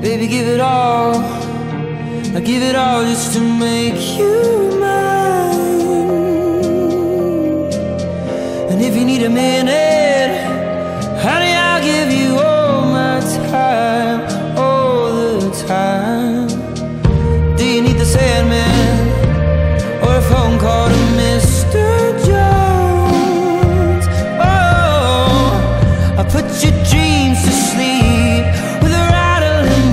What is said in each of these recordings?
Baby, give it all. I give it all just to make you mine. And if you need a minute, honey, I'll give you all my time, all the time. Do you need the Sandman or a phone call to Mr. Jones? Oh, I put your dreams to sleep with a rattling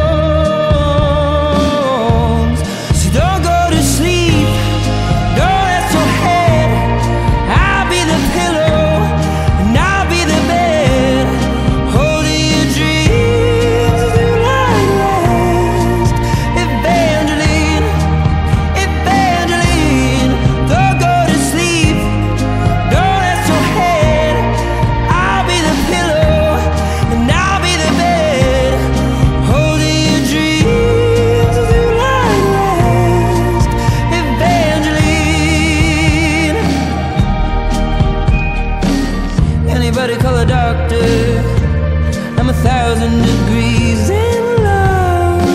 bones. So don't go to sleep, don't rest your head. I'll be the pillow and I'll be the bed, holding your dreams through night last. Evangeline, Evangeline, don't go to sleep, don't rest your head. I'll be the pillow and I'll be the bed, holding your dreams through night last. Evangeline, anybody call a doctor? I'm 1,000 degrees in love.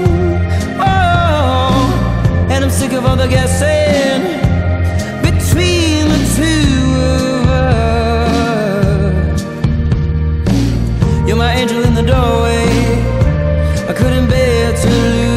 Oh, and I'm sick of all the guessing between the two of us. You're my angel in the doorway, I couldn't bear to lose